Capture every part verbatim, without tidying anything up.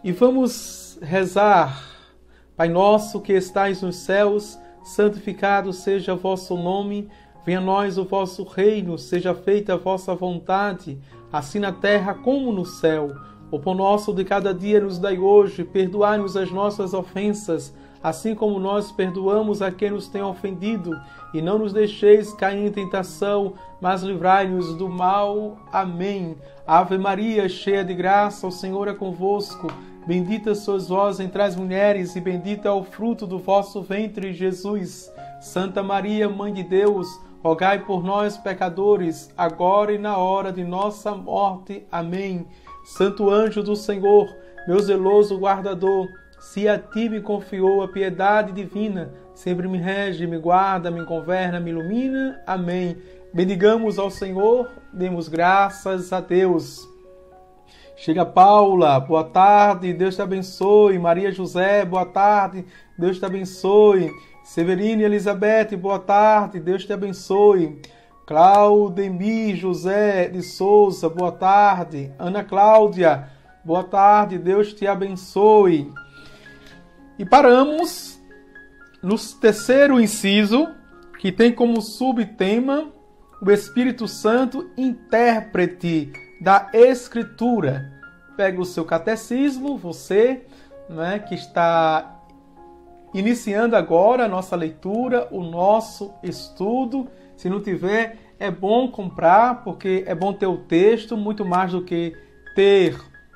E vamos rezar. Pai nosso que estais nos céus, santificado seja o vosso nome, venha a nós o vosso reino, seja feita a vossa vontade, assim na terra como no céu. O pão nosso de cada dia nos dai hoje, perdoai-nos as nossas ofensas, assim como nós perdoamos a quem nos tem ofendido, e não nos deixeis cair em tentação, mas livrai-nos do mal. Amém. Ave Maria, cheia de graça, o Senhor é convosco. Bendita sois vós entre as mulheres, e bendito é o fruto do vosso ventre, Jesus. Santa Maria, Mãe de Deus, rogai por nós, pecadores, agora e na hora de nossa morte. Amém. Santo anjo do Senhor, meu zeloso guardador, se a ti me confiou a piedade divina, sempre me rege, me guarda, me governa, me ilumina. Amém. Bendigamos ao Senhor, demos graças a Deus. Chega Paula, boa tarde, Deus te abençoe. Maria José, boa tarde, Deus te abençoe. Severino e Elizabeth, boa tarde, Deus te abençoe. Claudemir José de Souza, boa tarde. Ana Cláudia, boa tarde, Deus te abençoe. E paramos no terceiro inciso, que tem como subtema o Espírito Santo, intérprete da Escritura. Pega o seu catecismo, você, né, que está iniciando agora a nossa leitura, o nosso estudo. Se não tiver, é bom comprar, porque é bom ter o texto, muito mais do que ter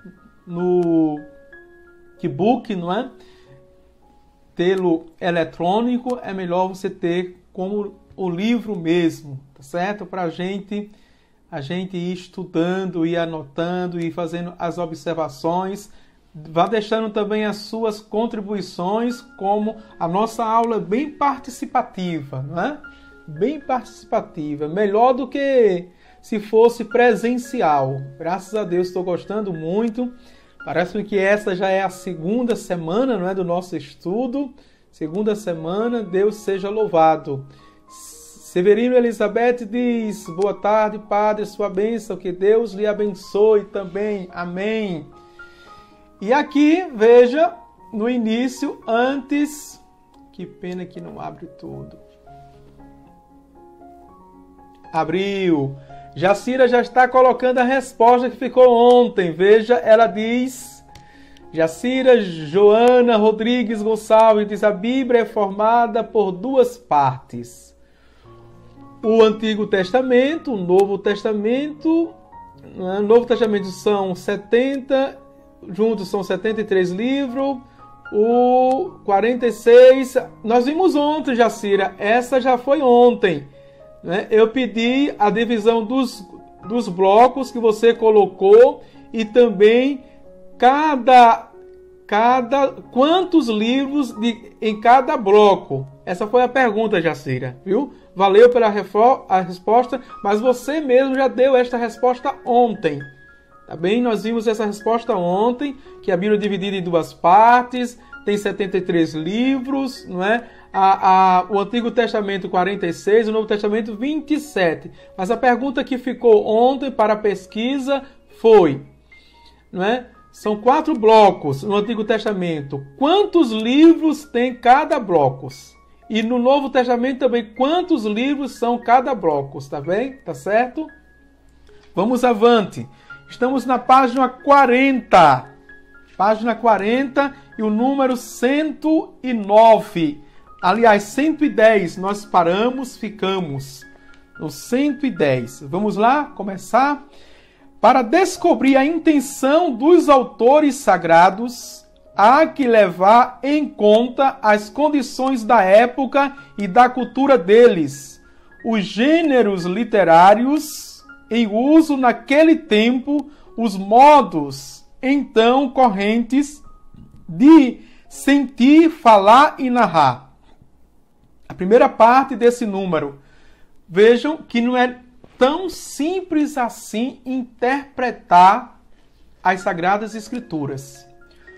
no e-book, não é? Tê-lo eletrônico, é melhor você ter como o livro mesmo, tá certo? Para a gente, a gente ir estudando, ir anotando, ir fazendo as observações. Vá deixando também as suas contribuições, como a nossa aula é bem participativa, não é? Bem participativa, melhor do que se fosse presencial. Graças a Deus, estou gostando muito. Parece que essa já é a segunda semana, não é, do nosso estudo. Segunda semana, Deus seja louvado. Severino Elizabeth diz, boa tarde, Padre, sua bênção, que Deus lhe abençoe também. Amém. E aqui, veja, no início, antes... Que pena que não abre tudo. Abriu. Jacira já está colocando a resposta que ficou ontem. Veja, ela diz... Jacira Joana Rodrigues Gonçalves diz, a Bíblia é formada por duas partes. O Antigo Testamento, o Novo Testamento. O Novo Testamento são setenta... Juntos são setenta e três livros. O quarenta e seis... Nós vimos ontem, Jacira. Essa já foi ontem. Né? Eu pedi a divisão dos, dos blocos que você colocou e também cada, cada quantos livros de, em cada bloco. Essa foi a pergunta, Jacira, viu? Valeu pela refor- a resposta, mas você mesmo já deu esta resposta ontem. Tá bem? Nós vimos essa resposta ontem, que a Bíblia é dividida em duas partes, tem setenta e três livros, não é? A, a, o Antigo Testamento quarenta e seis, o Novo Testamento vinte e sete. Mas a pergunta que ficou ontem para a pesquisa foi, não é? São quatro blocos no Antigo Testamento. Quantos livros tem cada bloco? E no Novo Testamento também, quantos livros são cada bloco? Tá bem? Tá certo? Vamos avante. Estamos na página quarenta. Página quarenta e o número cento e nove. Aliás, cento e dez, nós paramos, ficamos no cento e dez. Vamos lá, começar? Para descobrir a intenção dos autores sagrados, há que levar em conta as condições da época e da cultura deles, os gêneros literários em uso naquele tempo, os modos então correntes de sentir, falar e narrar. A primeira parte desse número. Vejam que não é tão simples assim interpretar as Sagradas Escrituras.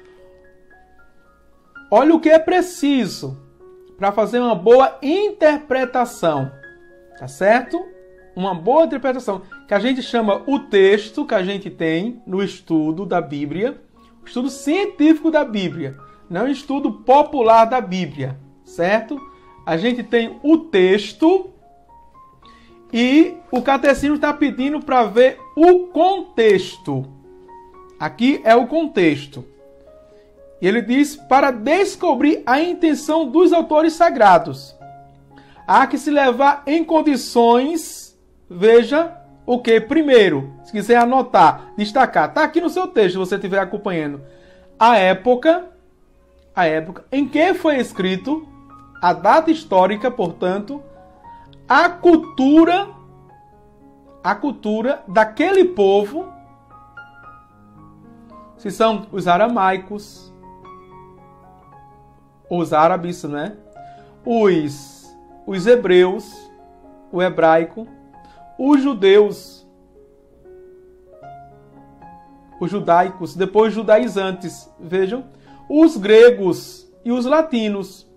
Olha o que é preciso para fazer uma boa interpretação. Tá certo? Uma boa interpretação. Que a gente chama o texto que a gente tem no estudo da Bíblia. o estudo científico da Bíblia, não o estudo popular da Bíblia, certo? A gente tem o texto e o catecismo está pedindo para ver o contexto. Aqui é o contexto. E ele diz, para descobrir a intenção dos autores sagrados, há que se levar em condições, veja, o que? Primeiro, se quiser anotar, destacar, está aqui no seu texto, se você estiver acompanhando, a época, a época em que foi escrito, a data histórica, portanto, a cultura, a cultura daquele povo, se são os aramaicos, os árabes, né? Os, os hebreus, o hebraico, os judeus, os judaicos, depois judaizantes, vejam, os gregos e os latinos.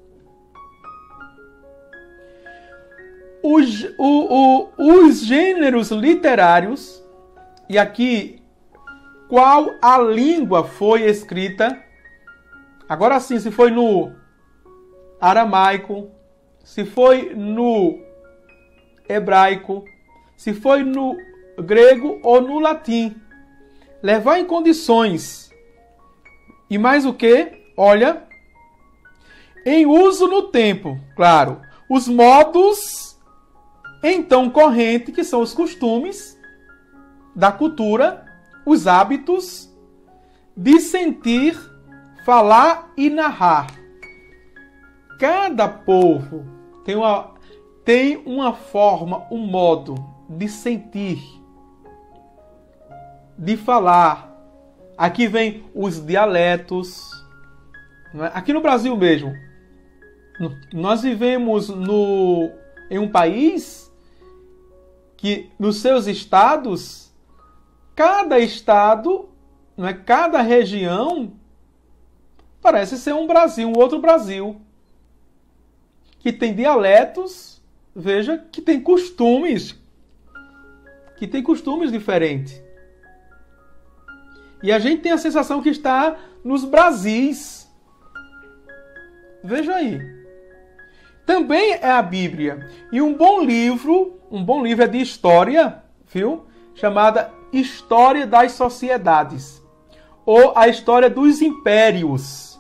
Os, o, o, os gêneros literários, e aqui, qual a língua foi escrita? Agora sim, se foi no aramaico, se foi no hebraico, se foi no grego ou no latim. Levar em condições. E mais o que? Olha, em uso no tempo, claro, os modos então corrente, que são os costumes da cultura, os hábitos de sentir, falar e narrar. Cada povo tem uma, tem uma forma, um modo de sentir, de falar. Aqui vem os dialetos. Não é? Aqui no Brasil mesmo, nós vivemos no, em um país que nos seus estados, cada estado, não é, cada região parece ser um Brasil, um outro Brasil, que tem dialetos, veja, que tem costumes, que tem costumes diferentes. E a gente tem a sensação que está nos Brasis. Veja aí. Também é a Bíblia. E um bom livro, um bom livro é de história, viu? Chamada História das Sociedades. Ou a História dos Impérios.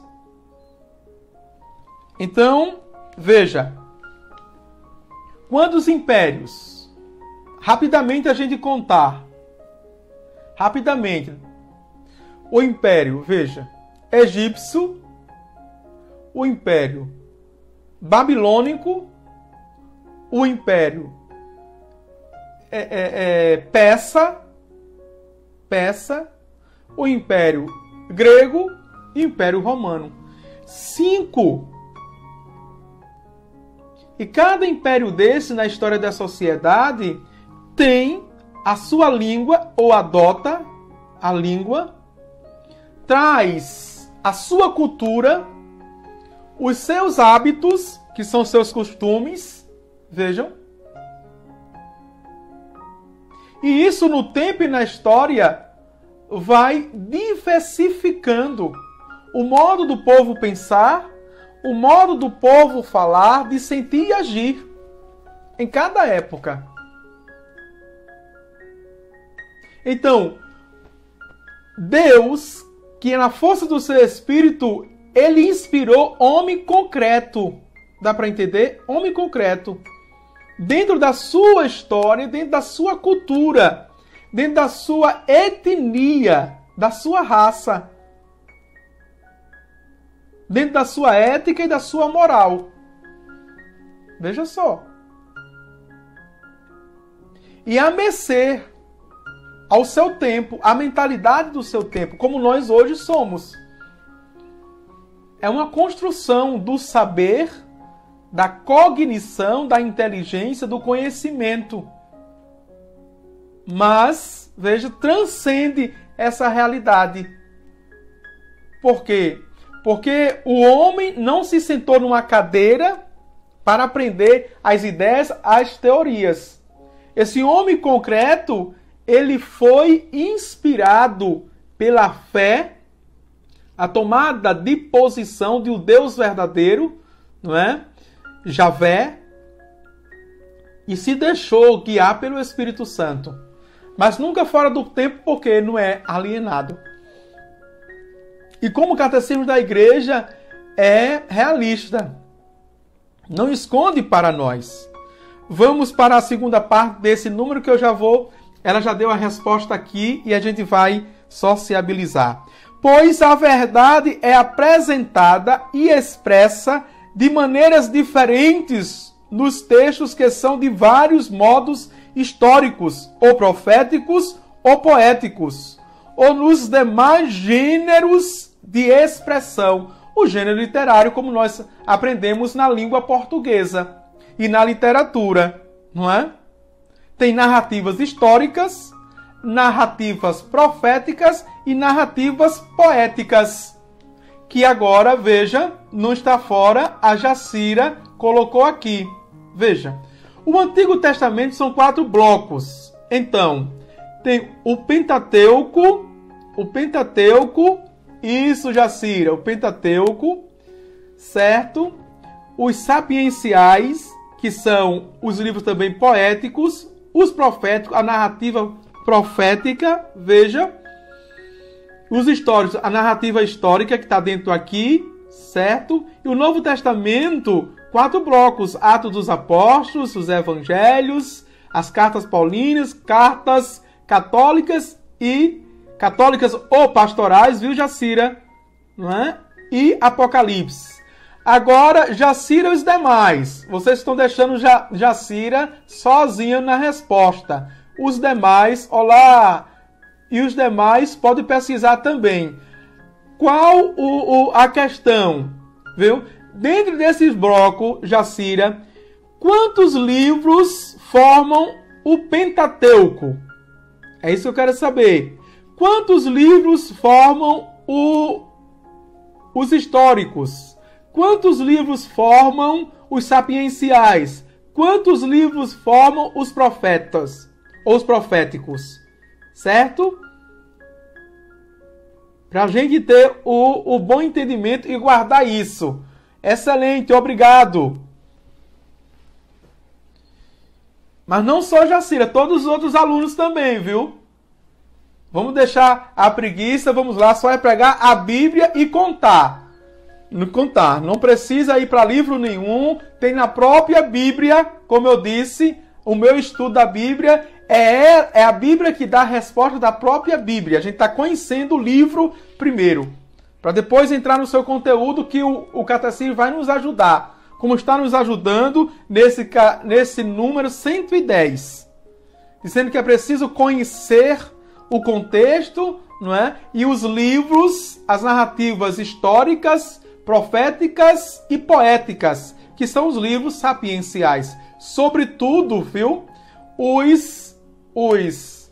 Então, veja. Quantos impérios? Rapidamente a gente contar. Rapidamente. O Império, veja. Egípcio. O Império Babilônico. O Império é, é, é, Persa. Persa. O Império Grego e o Império Romano. Cinco. E cada império desse, na história da sociedade, tem a sua língua, ou adota a língua, traz a sua cultura, os seus hábitos, que são seus costumes, vejam. E isso no tempo e na história vai diversificando o modo do povo pensar, o modo do povo falar, de sentir e agir em cada época. Então, Deus, que na força do seu Espírito, ele inspirou homem concreto. Dá para entender? Homem concreto. Dentro da sua história, dentro da sua cultura, dentro da sua etnia, da sua raça, dentro da sua ética e da sua moral. Veja só. E a mercê ao seu tempo, a mentalidade do seu tempo, como nós hoje somos. É uma construção do saber, da cognição, da inteligência, do conhecimento. Mas, veja, transcende essa realidade. Por quê? Porque o homem não se sentou numa cadeira para aprender as ideias, as teorias. Esse homem concreto, ele foi inspirado pela fé a tomada de posição de um Deus verdadeiro, não é? Javé, e se deixou guiar pelo Espírito Santo. Mas nunca fora do tempo, porque não é alienado. E como o catecismo da igreja é realista, não esconde para nós. Vamos para a segunda parte desse número que eu já vou, ela já deu a resposta aqui e a gente vai sociabilizar. Pois a verdade é apresentada e expressa de maneiras diferentes nos textos que são de vários modos históricos, ou proféticos, ou poéticos, ou nos demais gêneros de expressão. O gênero literário, como nós aprendemos na língua portuguesa e na literatura, não é? Tem narrativas históricas, narrativas proféticas e narrativas poéticas, que agora, veja, não está fora, a Jacira colocou aqui. Veja, o Antigo Testamento são quatro blocos. Então, tem o Pentateuco, o Pentateuco, isso, Jacira, o Pentateuco, certo? Os sapienciais, que são os livros também poéticos, os proféticos, a narrativa profética, veja, os históricos, a narrativa histórica que está dentro aqui, certo? E o Novo Testamento, quatro blocos, Atos dos Apóstolos, os Evangelhos, as cartas paulinas, cartas católicas e católicas ou pastorais, viu, Jacira? Não é? E Apocalipse. Agora, Jacira e os demais. Vocês estão deixando Jacira sozinha na resposta. Os demais, olá, e os demais podem pesquisar também. Qual o, o, a questão? Viu? Dentro desses blocos, Jacira, quantos livros formam o Pentateuco? É isso que eu quero saber. Quantos livros formam o, os históricos? Quantos livros formam os sapienciais? Quantos livros formam os profetas? Ou os proféticos? Certo? Para a gente ter o, o bom entendimento e guardar isso. Excelente, obrigado. Mas não só Jacira, todos os outros alunos também, viu? Vamos deixar a preguiça, vamos lá, só é pregar a Bíblia e contar. Não contar, não precisa ir para livro nenhum, tem na própria Bíblia, como eu disse, o meu estudo da Bíblia é, é a Bíblia que dá a resposta da própria Bíblia. A gente está conhecendo o livro primeiro, para depois entrar no seu conteúdo que o, o Catecismo vai nos ajudar, como está nos ajudando nesse, nesse número cento e dez, dizendo que é preciso conhecer o contexto, não é? E os livros, as narrativas históricas, proféticas e poéticas, que são os livros sapienciais. Sobretudo, viu? Os, os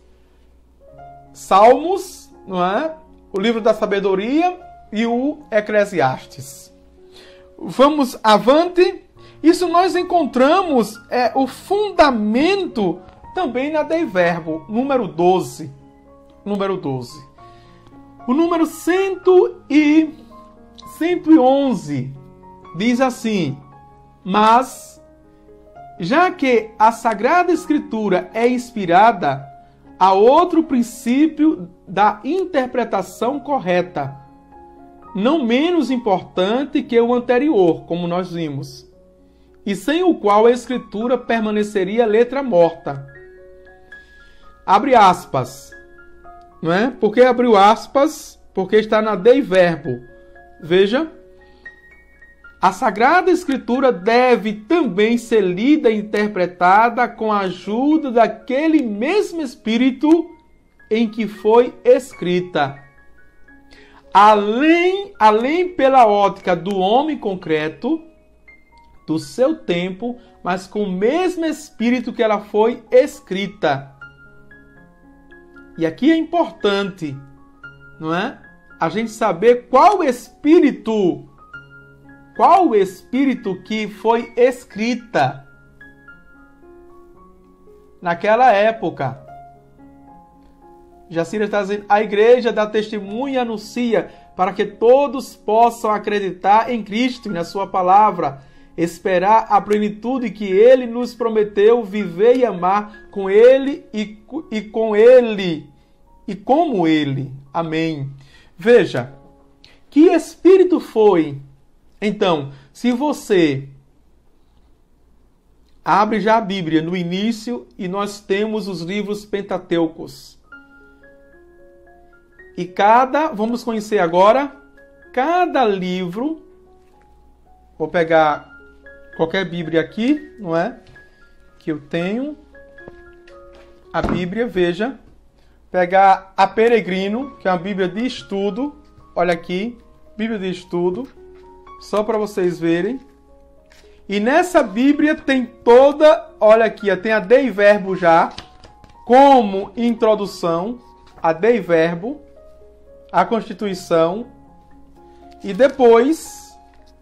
Salmos, não é? O livro da sabedoria e o Eclesiastes. Vamos avante. Isso nós encontramos é, o fundamento também na Dei Verbo, número doze. Número doze. O número cento e onze diz assim: mas, já que a Sagrada Escritura é inspirada, há outro princípio da interpretação correta, não menos importante que o anterior, como nós vimos, e sem o qual a Escritura permaneceria letra morta. Abre aspas. Não é? Por que abriu aspas? Porque está na Dei Verbo. Veja. A Sagrada Escritura deve também ser lida e interpretada com a ajuda daquele mesmo Espírito em que foi escrita. Além, além pela ótica do homem concreto, do seu tempo, mas com o mesmo Espírito que ela foi escrita. E aqui é importante, não é? A gente saber qual espírito, qual o espírito que foi escrita naquela época. Jacira está dizendo, a igreja dá testemunho e anuncia para que todos possam acreditar em Cristo e na sua palavra, esperar a plenitude que Ele nos prometeu, viver e amar com Ele e, e com Ele e como Ele. Amém. Veja, que Espírito foi? Então, se você abre já a Bíblia no início e nós temos os livros pentateucos. E cada, vamos conhecer agora, cada livro, vou pegar qualquer Bíblia aqui, não é? Que eu tenho. A Bíblia, veja. Pegar a Peregrino, que é uma Bíblia de estudo. Olha aqui, Bíblia de estudo. Só para vocês verem. E nessa Bíblia tem toda, olha aqui, tem a Dei Verbo já, como introdução, a Dei Verbo, a Constituição, e depois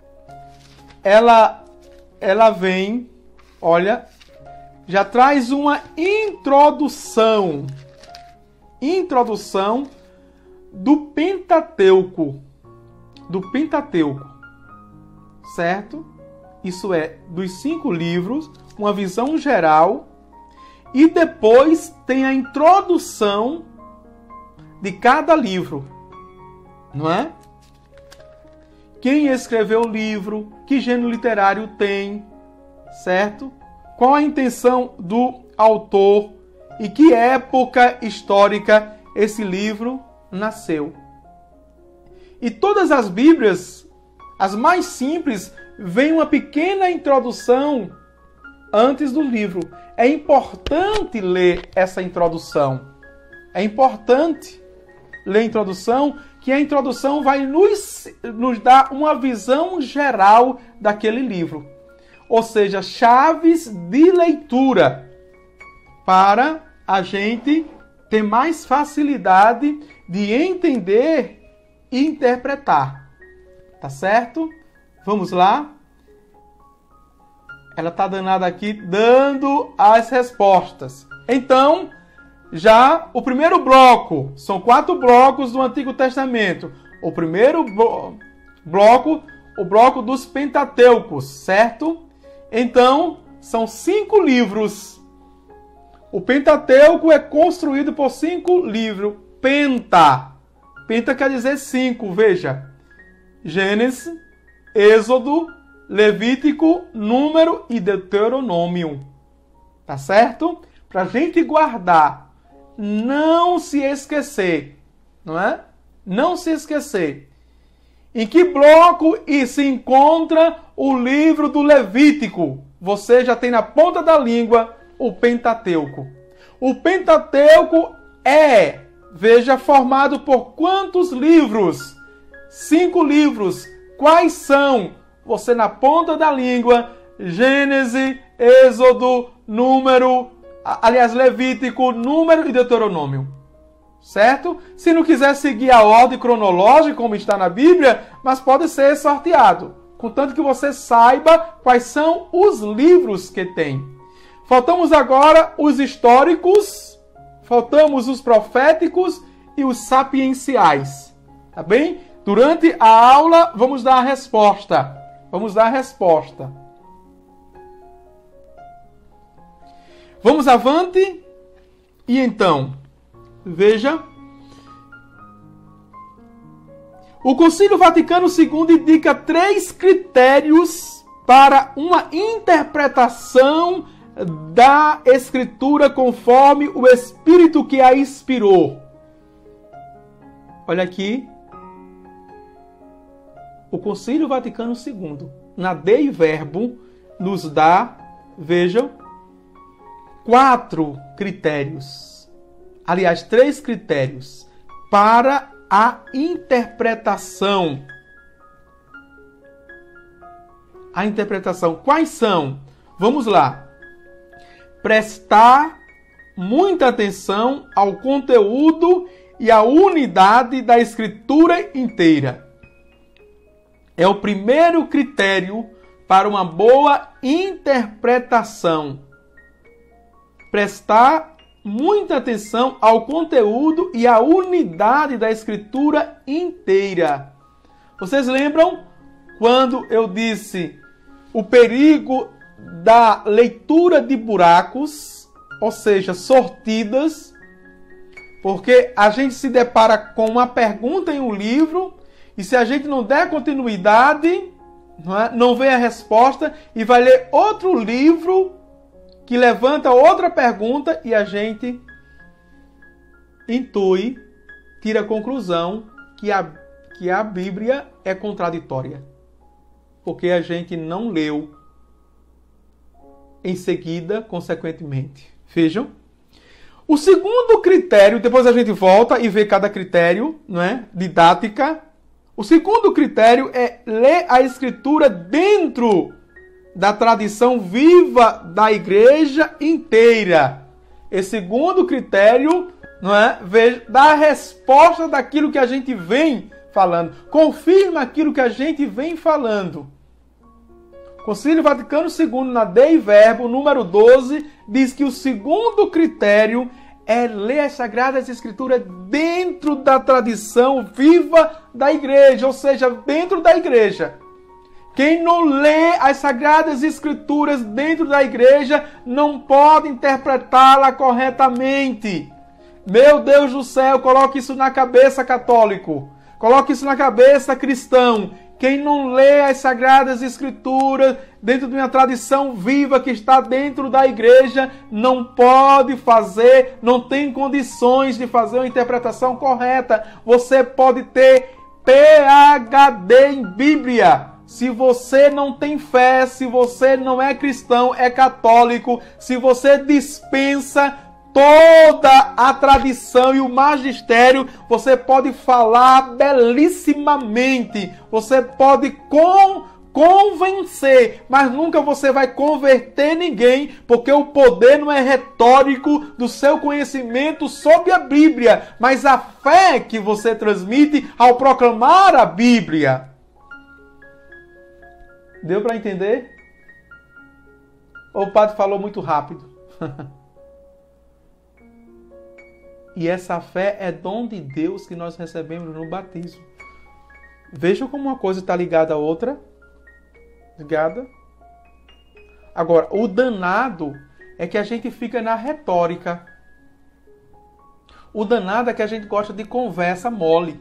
ela, ela vem, olha, já traz uma introdução, introdução do Pentateuco, do Pentateuco, certo? Isso é, dos cinco livros, uma visão geral, e depois tem a introdução de cada livro, não é? Quem escreveu o livro, que gênero literário tem, certo? Qual a intenção do autor e que época histórica esse livro nasceu. E todas as Bíblias, as mais simples, vem uma pequena introdução antes do livro. É importante ler essa introdução. É importante ler a introdução, que a introdução vai nos, nos dar uma visão geral daquele livro. Ou seja, chaves de leitura para a gente ter mais facilidade de entender e interpretar. Tá certo? Vamos lá. Ela está danada aqui, dando as respostas. Então, já o primeiro bloco, são quatro blocos do Antigo Testamento. O primeiro blo- bloco, o bloco dos Pentateucos, certo? Então, são cinco livros. O Pentateuco é construído por cinco livros. Penta. Penta quer dizer cinco, veja. Gênesis, Êxodo, Levítico, Número e Deuteronômio. Tá certo? Para a gente guardar, não se esquecer, não é? Não se esquecer. Em que bloco e se encontra o livro do Levítico? Você já tem na ponta da língua o Pentateuco. O Pentateuco é, veja, formado por quantos livros? Cinco livros. Quais são? Você na ponta da língua, Gênesis, Êxodo, Número, aliás, Levítico, Número e Deuteronômio. Certo? Se não quiser seguir a ordem cronológica, como está na Bíblia, mas pode ser sorteado. Contanto que você saiba quais são os livros que tem. Faltamos agora os históricos, faltamos os proféticos e os sapienciais. Tá bem? Durante a aula, vamos dar a resposta. Vamos dar a resposta. Vamos avante. E então, veja. O Concílio Vaticano segundo indica três critérios para uma interpretação da Escritura conforme o Espírito que a inspirou. Olha aqui. O Concílio Vaticano segundo, na Dei Verbo, nos dá, vejam, quatro critérios. Aliás, três critérios para a interpretação. A interpretação. Quais são? Vamos lá. Prestar muita atenção ao conteúdo e à unidade da Escritura inteira. É o primeiro critério para uma boa interpretação. Prestar muita atenção ao conteúdo e à unidade da Escritura inteira. Vocês lembram quando eu disse o perigo da leitura de buracos, ou seja, sortidas, porque a gente se depara com uma pergunta em um livro e se a gente não der continuidade, não, é? não vê a resposta e vai ler outro livro que levanta outra pergunta e a gente intui, tira a conclusão que a, que a Bíblia é contraditória. Porque a gente não leu em seguida, consequentemente. Vejam. O segundo critério, depois a gente volta e vê cada critério, não é? Didática. O segundo critério é ler a Escritura dentro da tradição viva da igreja inteira. Esse segundo critério, não é? Dá a resposta daquilo que a gente vem falando. Confirma aquilo que a gente vem falando. Concílio Vaticano segundo, na Dei Verbo, número doze, diz que o segundo critério é ler as Sagradas Escrituras dentro da tradição viva da igreja, ou seja, dentro da igreja. Quem não lê as Sagradas Escrituras dentro da igreja não pode interpretá-la corretamente. Meu Deus do céu, coloque isso na cabeça, católico. Coloque isso na cabeça, cristão. Quem não lê as Sagradas Escrituras dentro de uma tradição viva que está dentro da igreja não pode fazer, não tem condições de fazer uma interpretação correta. Você pode ter P H D em Bíblia. Se você não tem fé, se você não é cristão, é católico, se você dispensa toda a tradição e o magistério, você pode falar belíssimamente, você pode con convencer, mas nunca você vai converter ninguém, porque o poder não é retórico do seu conhecimento sobre a Bíblia, mas a fé que você transmite ao proclamar a Bíblia. Deu para entender? Ou o padre falou muito rápido? E essa fé é dom de Deus que nós recebemos no batismo. Vejam como uma coisa está ligada à outra. Ligada. Agora, o danado é que a gente fica na retórica. O danado é que a gente gosta de conversa mole.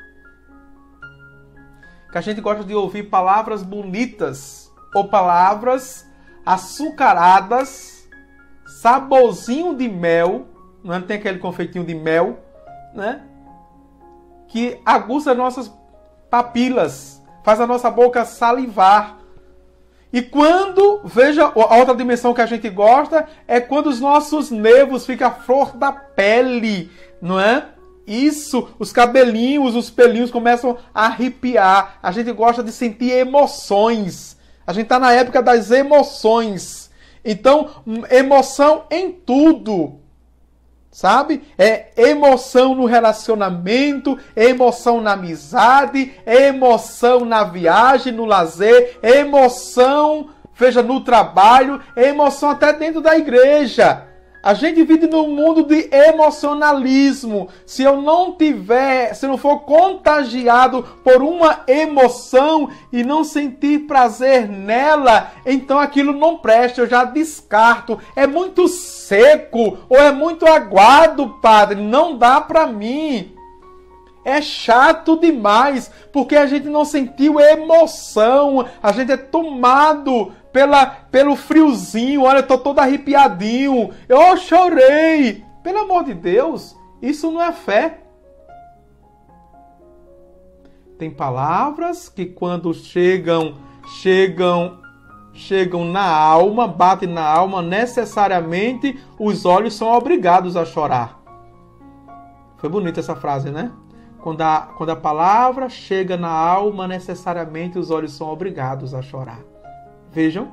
Que a gente gosta de ouvir palavras bonitas ou palavras açucaradas, saborzinho de mel. Não tem aquele confeitinho de mel, né? Que aguça nossas papilas, faz a nossa boca salivar. E quando, veja, a outra dimensão que a gente gosta é quando os nossos nervos ficam à flor da pele, não é? Isso, os cabelinhos, os pelinhos começam a arrepiar. A gente gosta de sentir emoções. A gente está na época das emoções. Então, emoção em tudo. Sabe? É emoção no relacionamento, emoção na amizade, emoção na viagem, no lazer, emoção, veja, no trabalho, emoção até dentro da igreja. A gente vive num mundo de emocionalismo. Se eu não tiver, se eu não for contagiado por uma emoção e não sentir prazer nela, então aquilo não presta, eu já descarto. É muito seco ou é muito aguado, padre, não dá para mim. É chato demais, porque a gente não sentiu emoção, a gente é tomado pela, pelo friozinho, olha, eu tô todo arrepiadinho, eu chorei. Pelo amor de Deus, isso não é fé. Tem palavras que quando chegam, chegam, chegam na alma, batem na alma, necessariamente os olhos são obrigados a chorar. Foi bonita essa frase, né? Quando a, quando a palavra chega na alma, necessariamente os olhos são obrigados a chorar. Vejam.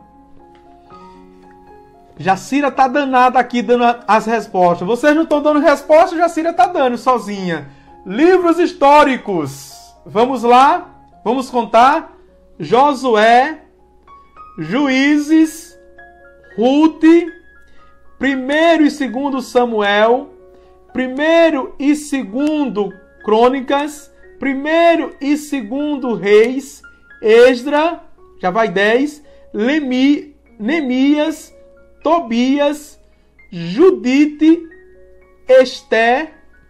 Jacira tá danada aqui dando as respostas. Vocês não estão dando resposta, Jacira tá dando sozinha. Livros históricos. Vamos lá. Vamos contar. Josué, Juízes, Ruth, primeiro e segundo Samuel, primeiro e segundo Crônicas, Primeiro e segundo Reis, Esdra, já vai dez, Lemi, Neemias, Tobias, Judite, Esté,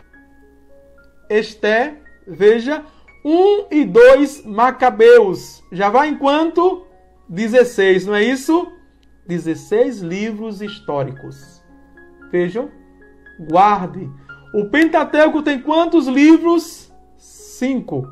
Esté, veja, um e dois Macabeus. Já vai em quanto? dezesseis, não é isso? dezesseis livros históricos. Vejam, guarde. O Pentateuco tem quantos livros? Cinco.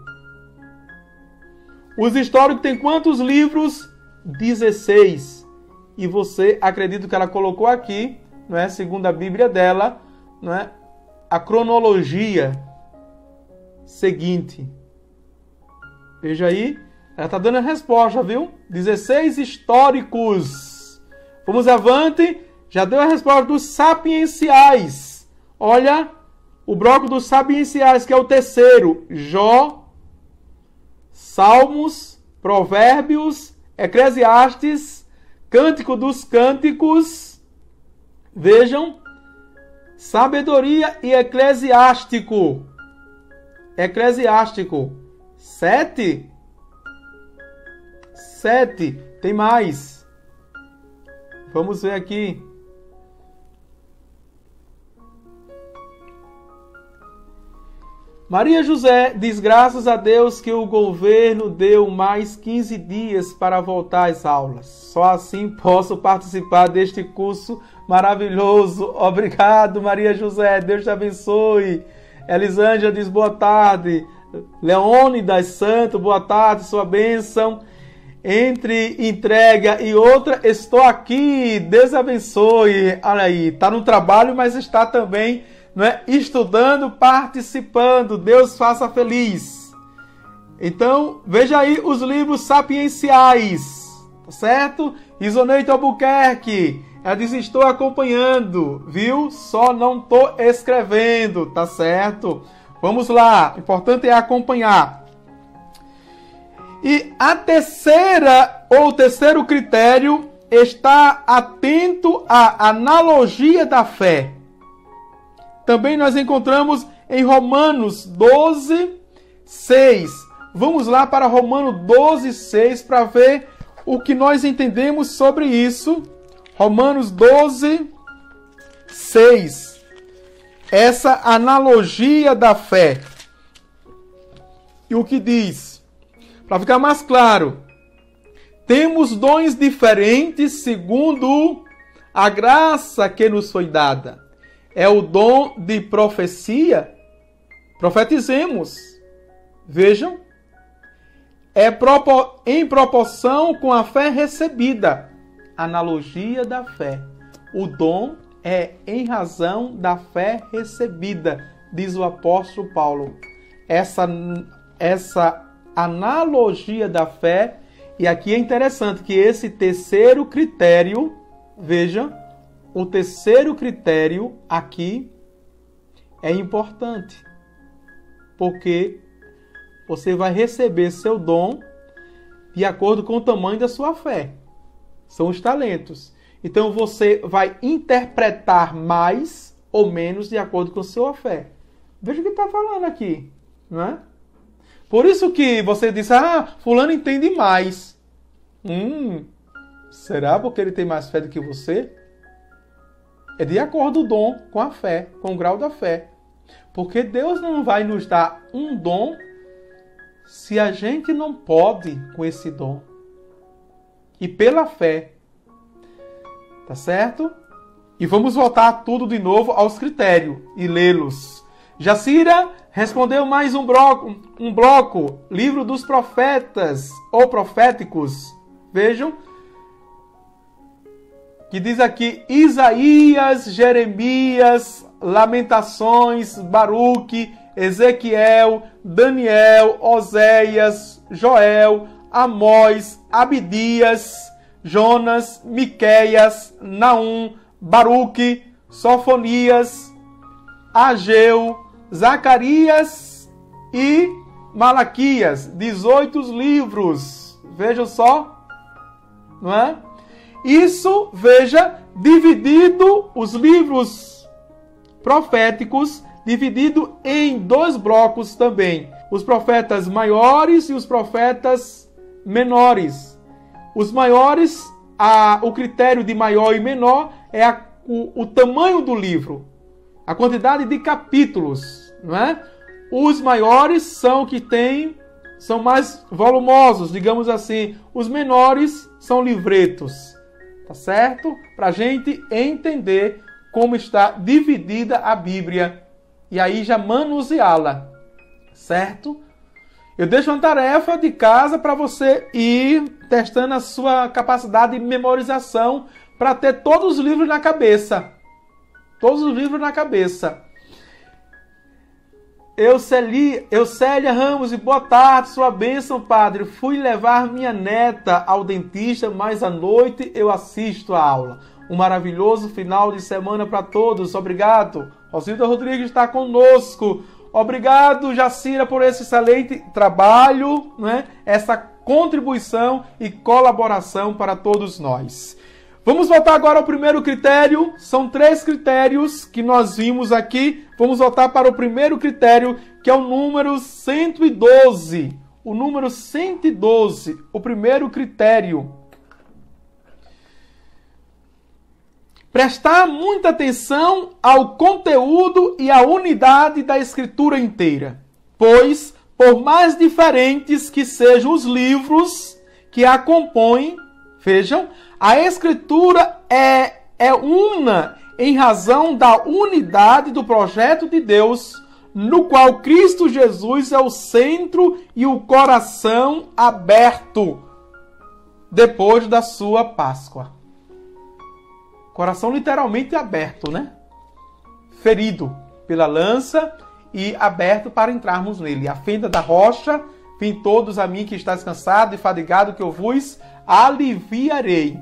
Os históricos têm quantos livros? dezesseis. E você, acredito que ela colocou aqui, não é? Segundo a Bíblia dela, não é? A cronologia seguinte. Veja aí, ela está dando a resposta, viu? dezesseis históricos. Vamos avante. Já deu a resposta dos sapienciais. Olha, o bloco dos sapienciais, que é o terceiro. Jó, Salmos, Provérbios, Eclesiastes, Cântico dos Cânticos. Vejam, Sabedoria e Eclesiástico. Eclesiástico. Sete. Sete. Tem mais. Vamos ver aqui. Maria José diz graças a Deus que o governo deu mais quinze dias para voltar às aulas. Só assim posso participar deste curso maravilhoso. Obrigado, Maria José. Deus te abençoe. Elisângela diz boa tarde. Leônidas Santo, boa tarde, sua bênção. Entre entrega e outra, estou aqui. Deus abençoe. Olha aí, está no trabalho, mas está também, não é, estudando, participando. Deus faça feliz. Então, veja aí os livros sapienciais, tá certo? Isoneito Albuquerque, ela diz, estou acompanhando, viu? Só não estou escrevendo, tá certo? Vamos lá, o importante é acompanhar. E a terceira, ou terceiro critério, está atento à analogia da fé. Também nós encontramos em Romanos doze, seis. Vamos lá para Romanos doze, seis para ver o que nós entendemos sobre isso. Romanos doze, seis. Essa analogia da fé. E o que diz? Para ficar mais claro, temos dons diferentes segundo a graça que nos foi dada. É o dom de profecia? Profetizemos. Vejam. É em proporção com a fé recebida. Analogia da fé. O dom é em razão da fé recebida, diz o apóstolo Paulo. Essa, essa analogia da fé, e aqui é interessante que esse terceiro critério, veja, o terceiro critério aqui é importante, porque você vai receber seu dom de acordo com o tamanho da sua fé. São os talentos. Então você vai interpretar mais ou menos de acordo com a sua fé. Veja o que está falando aqui, não é? Por isso que você diz, ah, fulano entende mais. Hum, será porque ele tem mais fé do que você? É de acordo o dom com a fé, com o grau da fé. Porque Deus não vai nos dar um dom se a gente não pode com esse dom. E pela fé. Tá certo? E vamos voltar tudo de novo aos critérios e lê-los. Jacira respondeu mais um bloco, um bloco, livro dos profetas ou proféticos. Vejam. Que diz aqui Isaías, Jeremias, Lamentações, Baruque, Ezequiel, Daniel, Oséias, Joel, Amós, Abdias, Jonas, Miqueias, Naum, Baruque, Sofonias, Ageu, Zacarias e Malaquias. dezoito livros. Vejam só. Não é? Isso, veja, dividido os livros proféticos dividido em dois blocos também. Os profetas maiores e os profetas menores. Os maiores, a, o critério de maior e menor é a, o, o tamanho do livro, a quantidade de capítulos, não é? Os maiores são que têm, são mais volumosos, digamos assim. Os menores são livretos, tá certo? Para a gente entender como está dividida a Bíblia e aí já manuseá-la, certo? Eu deixo uma tarefa de casa para você ir testando a sua capacidade de memorização para ter todos os livros na cabeça. Todos os livros na cabeça. Euceli, Eucélia Ramos, e boa tarde, sua bênção, padre. Fui levar minha neta ao dentista, mas à noite eu assisto a aula. Um maravilhoso final de semana para todos. Obrigado. Rosilda Rodrigues está conosco. Obrigado, Jacira, por esse excelente trabalho, né? Essa contribuição e colaboração para todos nós. Vamos voltar agora ao primeiro critério. São três critérios que nós vimos aqui. Vamos voltar para o primeiro critério, que é o número cento e doze. O número cento e doze, o primeiro critério. Prestar muita atenção ao conteúdo e à unidade da escritura inteira. Pois, por mais diferentes que sejam os livros que a compõem, vejam, a Escritura é, é una em razão da unidade do projeto de Deus, no qual Cristo Jesus é o centro e o coração aberto depois da sua Páscoa. Coração literalmente aberto, né? Ferido pela lança e aberto para entrarmos nele. A fenda da rocha, vim todos a mim que estáis cansado e fadigado, que eu vos aliviarei.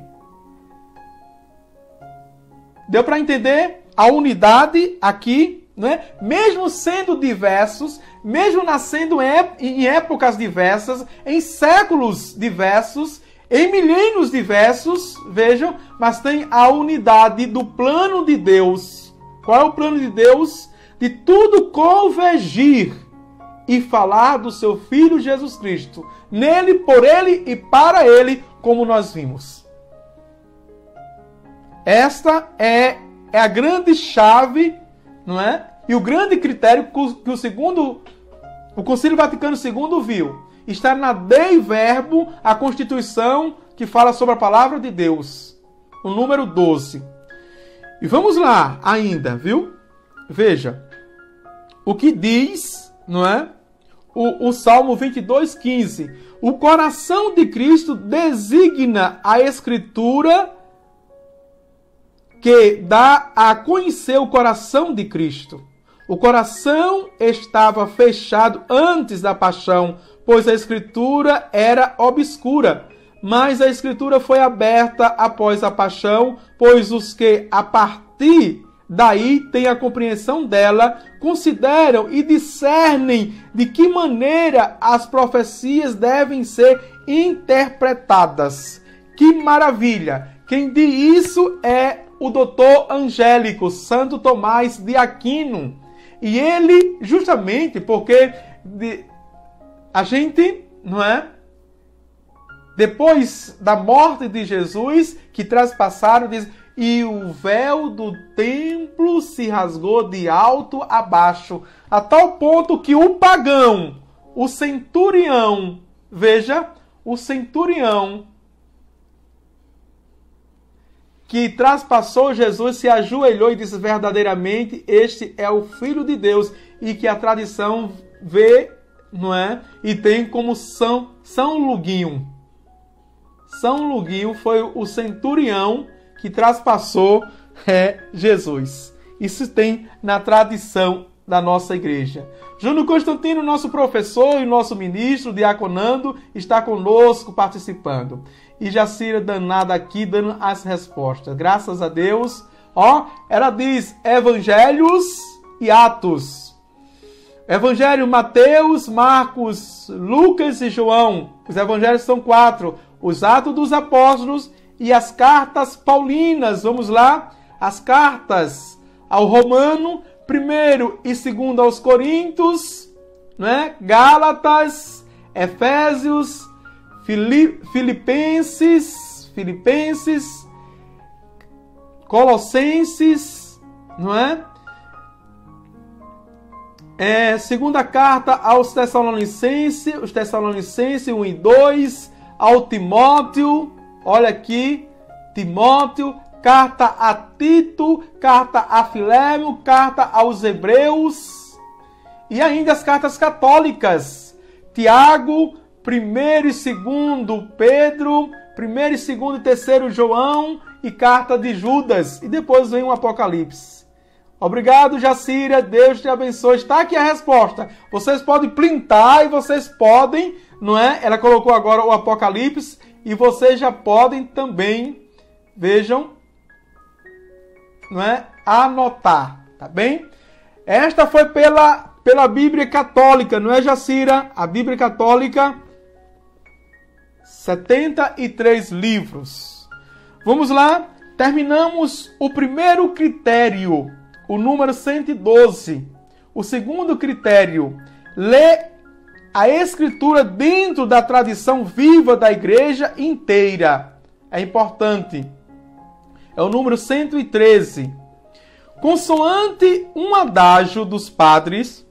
Deu para entender a unidade aqui, né? Mesmo sendo diversos, mesmo nascendo em épocas diversas, em séculos diversos, em milênios diversos, vejam, mas tem a unidade do plano de Deus. Qual é o plano de Deus? De tudo convergir e falar do seu Filho Jesus Cristo. Nele, por ele e para ele, como nós vimos. Esta é, é a grande chave, não é? E o grande critério que o segundo, o Concílio Vaticano segundo viu. Está na Dei Verbo, a Constituição que fala sobre a palavra de Deus. O número doze. E vamos lá ainda, viu? Veja. O que diz, não é? O, o Salmo vinte e dois, quinze. O coração de Cristo designa a Escritura que dá a conhecer o coração de Cristo. O coração estava fechado antes da paixão, pois a Escritura era obscura. Mas a Escritura foi aberta após a paixão, pois os que, a partir daí, têm a compreensão dela, consideram e discernem de que maneira as profecias devem ser interpretadas. Que maravilha! Quem diz isso é o doutor Angélico, Santo Tomás de Aquino. E ele, justamente porque de, a gente, não é? Depois da morte de Jesus, que traspassaram, diz, e o véu do templo se rasgou de alto a baixo, a tal ponto que o pagão, o centurião, veja, o centurião que traspassou Jesus, se ajoelhou e disse verdadeiramente, este é o Filho de Deus, e que a tradição vê, não é? E tem como São, São Luguinho. São Luguinho foi o centurião que traspassou é, Jesus. Isso tem na tradição da nossa igreja. Júnior Constantino, nosso professor e nosso ministro, diaconando, está conosco participando. E Jacira danada aqui, dando as respostas. Graças a Deus. Ó, ela diz Evangelhos e Atos. Evangelho Mateus, Marcos, Lucas e João. Os evangelhos são quatro. Os Atos dos Apóstolos e as cartas paulinas. Vamos lá. As cartas ao Romano, primeiro e segundo aos Coríntios, né? Gálatas, Efésios, Filipenses, Filipenses, Colossenses, não é? É, segunda carta aos Tessalonicenses, os Tessalonicenses um e dois, ao Timóteo, olha aqui, Timóteo, carta a Tito, carta a Filemo, carta aos Hebreus, e ainda as cartas católicas, Tiago, primeiro e segundo Pedro, primeiro e segundo e terceiro João, e carta de Judas, e depois vem o Apocalipse. Obrigado, Jacíria. Deus te abençoe. Está aqui a resposta. Vocês podem printar e vocês podem, não é? Ela colocou agora o Apocalipse e vocês já podem também, vejam, não é? Anotar, tá bem? Esta foi pela, pela Bíblia Católica, não é, Jacira? A Bíblia Católica, setenta e três livros. Vamos lá. Terminamos o primeiro critério, o número cento e doze. O segundo critério, lê a Escritura dentro da tradição viva da igreja inteira. É importante. É o número cento e treze. Consoante um adágio dos padres,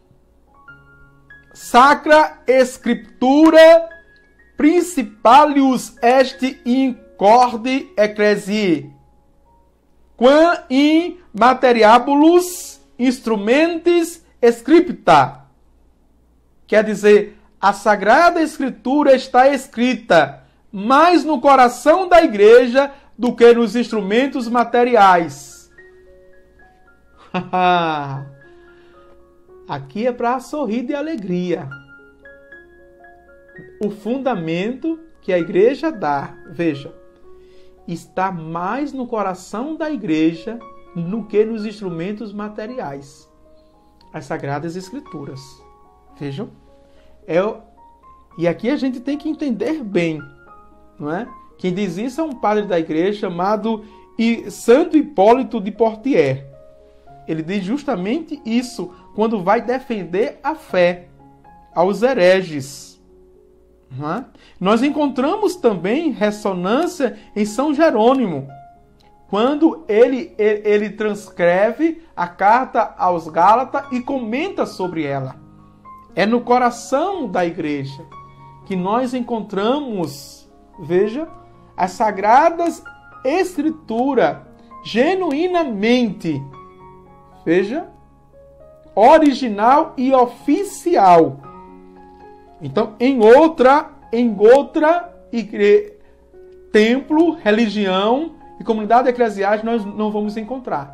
Sacra Scriptura principalius est in corde ecclesiae, quam in materiabulus instrumentis scripta. Quer dizer, a Sagrada Escritura está escrita mais no coração da igreja do que nos instrumentos materiais. Aqui é para sorrir de alegria. O fundamento que a igreja dá, veja, está mais no coração da igreja do que nos instrumentos materiais. As Sagradas Escrituras. Vejam. É, e aqui a gente tem que entender bem, não é? Quem diz isso é um padre da igreja chamado Santo Hipólito de Poitiers. Ele diz justamente isso quando vai defender a fé aos hereges. Não é? Nós encontramos também ressonância em São Jerônimo, quando ele, ele, ele transcreve a carta aos Gálatas e comenta sobre ela. É no coração da igreja que nós encontramos, veja, as Sagradas Escrituras genuinamente, veja, original e oficial. Então, em outra, em outra igre... templo, religião e comunidade eclesiástica nós não vamos encontrar.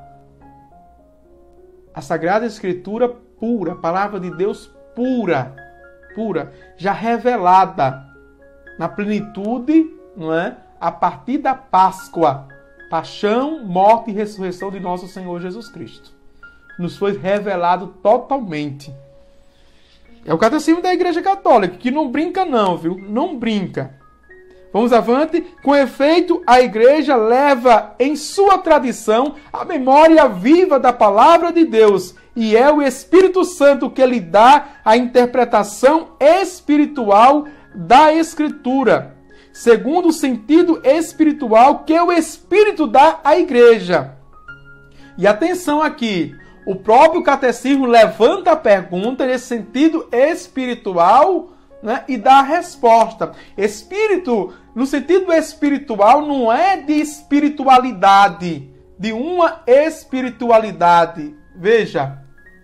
A Sagrada Escritura pura, a palavra de Deus pura, pura, já revelada na plenitude, não é? A partir da Páscoa, paixão, morte e ressurreição de nosso Senhor Jesus Cristo. Nos foi revelado totalmente. É o catecismo da Igreja Católica, que não brinca não, viu? Não brinca. Vamos avante. Com efeito, a Igreja leva em sua tradição a memória viva da Palavra de Deus, e é o Espírito Santo que lhe dá a interpretação espiritual da Escritura, segundo o sentido espiritual que o Espírito dá à Igreja. E atenção aqui, o próprio catecismo levanta a pergunta nesse sentido espiritual, né, e dá a resposta. Espírito, no sentido espiritual, não é de espiritualidade, de uma espiritualidade. Veja,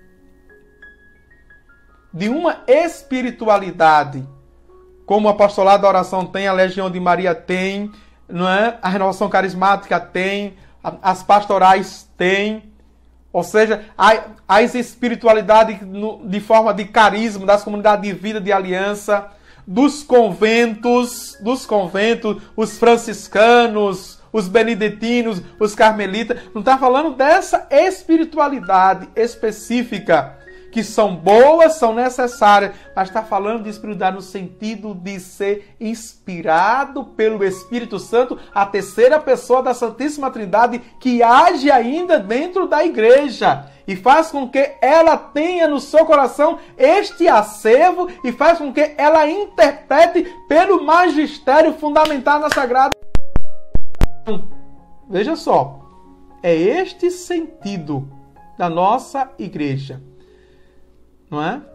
de uma espiritualidade, como o apostolado da oração tem, a Legião de Maria tem, não é? A renovação carismática tem, as pastorais tem. Ou seja, as espiritualidades de forma de carisma, das comunidades de vida, de aliança, dos conventos, dos conventos, os franciscanos, os beneditinos, os carmelitas. Não está falando dessa espiritualidade específica que são boas, são necessárias, mas está falando de espiritualidade no sentido de ser inspirado pelo Espírito Santo, a terceira pessoa da Santíssima Trindade, que age ainda dentro da igreja e faz com que ela tenha no seu coração este acervo e faz com que ela interprete pelo magistério fundamental na Sagrada. Veja só, é este sentido da nossa igreja, não é?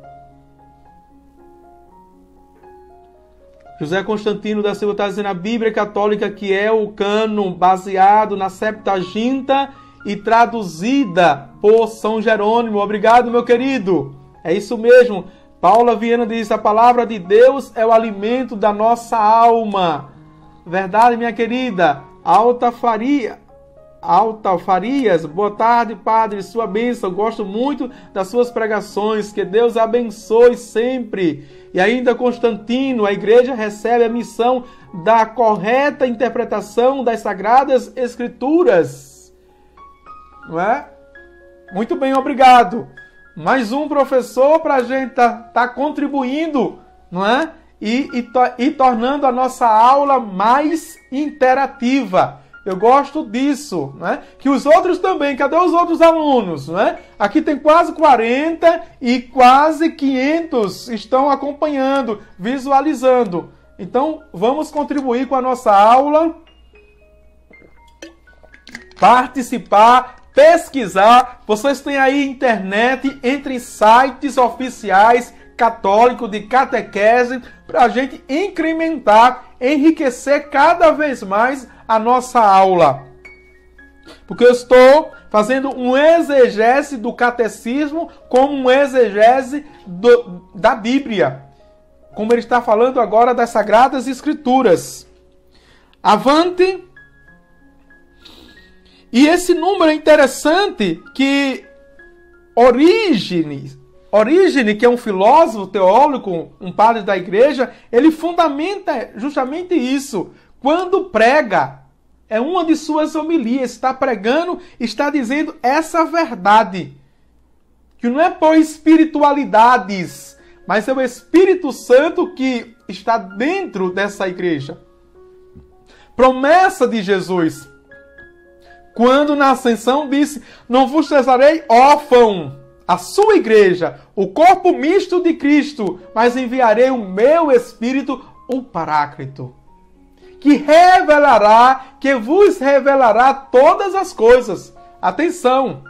José Constantino da Silva está dizendo a Bíblia Católica, que é o cânon baseado na Septuaginta e traduzida por São Jerônimo. Obrigado, meu querido. É isso mesmo. Paula Viana diz, a palavra de Deus é o alimento da nossa alma. Verdade, minha querida. Alta Faria. Alta Farias, boa tarde, padre, sua bênção, gosto muito das suas pregações, que Deus abençoe sempre. E ainda Constantino, a igreja recebe a missão da correta interpretação das Sagradas Escrituras. Não é? Muito bem, obrigado. Mais um professor para a gente estar tá, tá contribuindo, não é? E, e, to, e tornando a nossa aula mais interativa. Eu gosto disso, né? Que os outros também, cadê os outros alunos, né? Aqui tem quase quarenta e quase quinhentos estão acompanhando, visualizando. Então, vamos contribuir com a nossa aula, participar, pesquisar. Vocês têm aí internet, entre em sites oficiais católicos de catequese, para a gente incrementar, enriquecer cada vez mais a nossa aula. Porque eu estou fazendo um exegese do catecismo como um exegese do, da Bíblia. Como ele está falando agora das Sagradas Escrituras. Avante. E esse número é interessante que Orígenes, Orígenes, que é um filósofo teólogo, um padre da igreja, ele fundamenta justamente isso. Quando prega, é uma de suas homilias, está pregando, está dizendo essa verdade. Que não é por espiritualidades, mas é o Espírito Santo que está dentro dessa igreja. Promessa de Jesus. Quando na ascensão disse, não vos deixarei órfão, a sua igreja, o corpo misto de Cristo, mas enviarei o meu Espírito, o Paráclito, que revelará, que vos revelará todas as coisas. Atenção!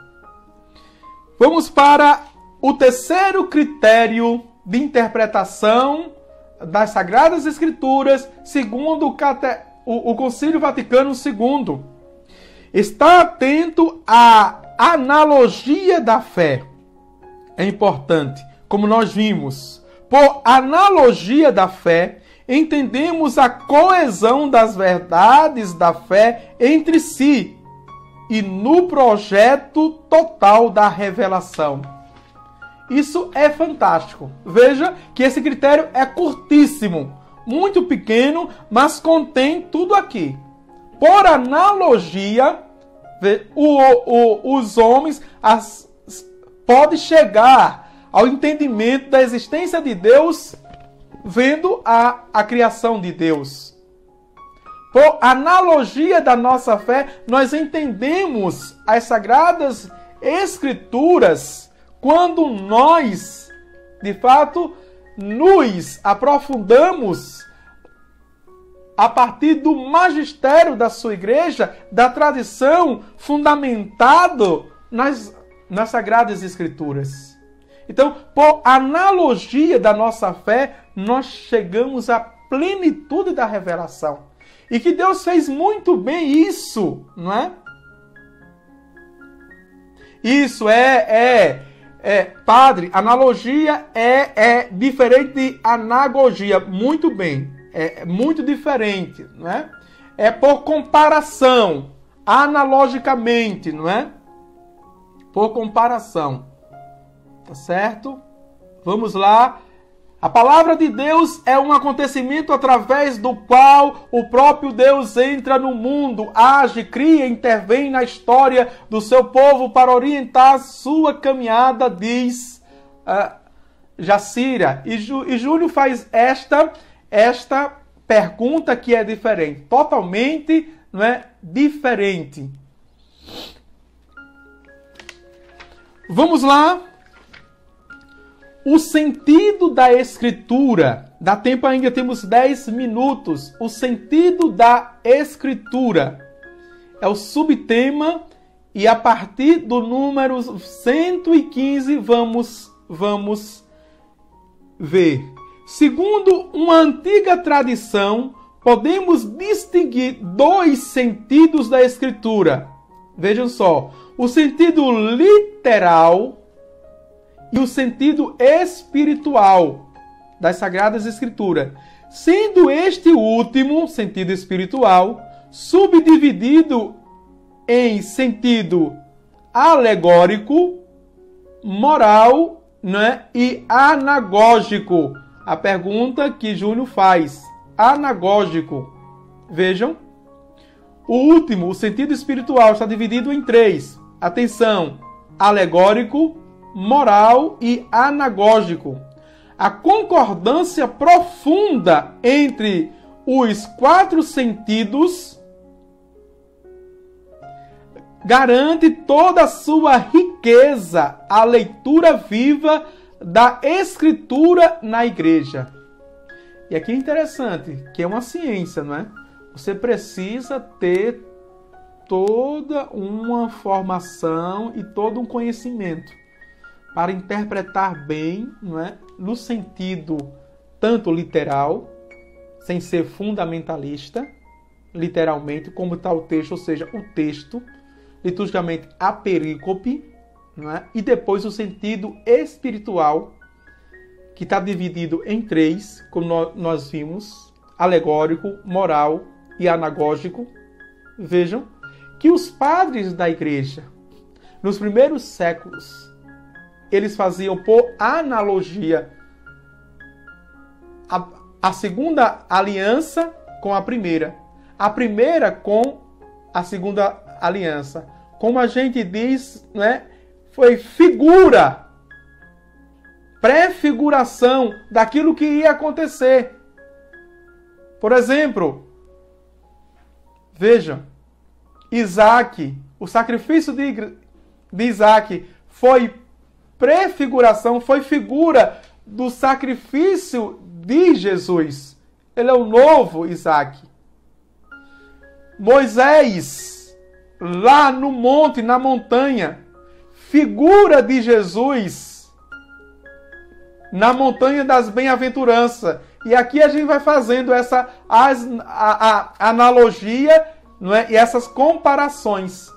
Vamos para o terceiro critério de interpretação das Sagradas Escrituras, segundo o, Cate... o, o Concílio Vaticano segundo. Está atento à analogia da fé. É importante, como nós vimos. Por analogia da fé, entendemos a coesão das verdades da fé entre si e no projeto total da revelação. Isso é fantástico. Veja que esse critério é curtíssimo, muito pequeno, mas contém tudo aqui. Por analogia, o, o, os homens as, podem chegar ao entendimento da existência de Deus vendo a, a criação de Deus. Por analogia da nossa fé, nós entendemos as Sagradas Escrituras quando nós, de fato, nos aprofundamos a partir do magistério da sua igreja, da tradição fundamentado nas, nas Sagradas Escrituras. Então, por analogia da nossa fé, nós chegamos à plenitude da revelação. E que Deus fez muito bem isso, não é? Isso é, é, é padre, analogia é, é diferente de anagogia. Muito bem, é muito diferente, não é? É por comparação, analogicamente, não é? Por comparação. Tá certo? Vamos lá. A palavra de Deus é um acontecimento através do qual o próprio Deus entra no mundo, age, cria, intervém na história do seu povo para orientar a sua caminhada, diz uh, Jacira, e, Ju, e Júlio faz esta, esta pergunta que é diferente, totalmente, não é, diferente. Vamos lá. O sentido da Escritura. Dá tempo ainda, temos dez minutos. O sentido da Escritura é o subtema e a partir do número cento e quinze vamos, vamos ver. Segundo uma antiga tradição, podemos distinguir dois sentidos da Escritura. Vejam só, o sentido literal e o sentido espiritual das Sagradas Escrituras, sendo este último, sentido espiritual, subdividido em sentido alegórico, moral, né, e anagógico. A pergunta que Júnior faz, anagógico. Vejam, o último, o sentido espiritual, está dividido em três. Atenção, alegórico, moral e anagógico. A concordância profunda entre os quatro sentidos garante toda a sua riqueza à leitura viva da Escritura na igreja. E aqui é interessante, que é uma ciência, não é? Você precisa ter toda uma formação e todo um conhecimento para interpretar bem, não é? No sentido tanto literal, sem ser fundamentalista, literalmente, como está o texto, ou seja, o texto, liturgicamente a perícope, não é? E depois o sentido espiritual, que está dividido em três, como nós vimos, alegórico, moral e anagógico. Vejam que os padres da igreja, nos primeiros séculos, eles faziam por analogia a, a segunda aliança com a primeira, a primeira com a segunda aliança. Como a gente diz, né, foi figura, prefiguração daquilo que ia acontecer. Por exemplo, vejam, Isaac, o sacrifício de, de Isaac foi prefiguração, foi figura do sacrifício de Jesus. Ele é o novo Isaac. Moisés, lá no monte, na montanha, figura de Jesus na montanha das bem-aventuranças. E aqui a gente vai fazendo essa as, a, a analogia, não é? E essas comparações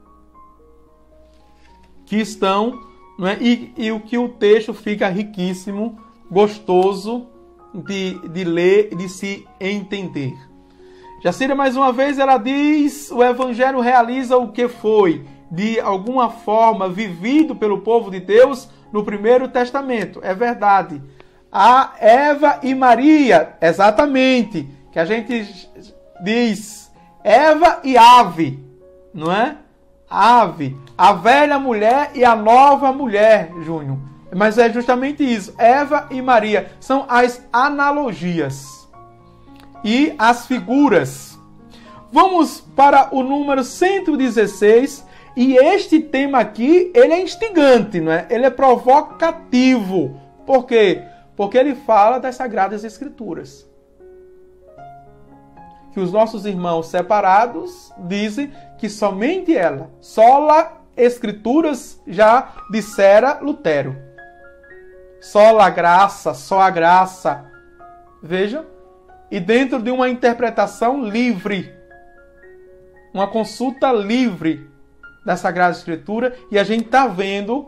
que estão, não é? E, e o que o texto fica riquíssimo, gostoso de, de ler e de se entender. Jacira, mais uma vez, ela diz: o Evangelho realiza o que foi, de alguma forma, vivido pelo povo de Deus no Primeiro Testamento. É verdade. A Eva e Maria, exatamente, que a gente diz Eva e ave, não é? Ave, a velha mulher e a nova mulher, Júnior. Mas é justamente isso, Eva e Maria, são as analogias e as figuras. Vamos para o número cento e dezesseis, e este tema aqui, ele é instigante, não é? Ele é provocativo. Por quê? Porque ele fala das Sagradas Escrituras, que os nossos irmãos separados dizem que somente ela, sola Escrituras, já dissera Lutero. Sola graça, só a graça. Vejam, e dentro de uma interpretação livre, uma consulta livre da Sagrada Escritura, e a gente está vendo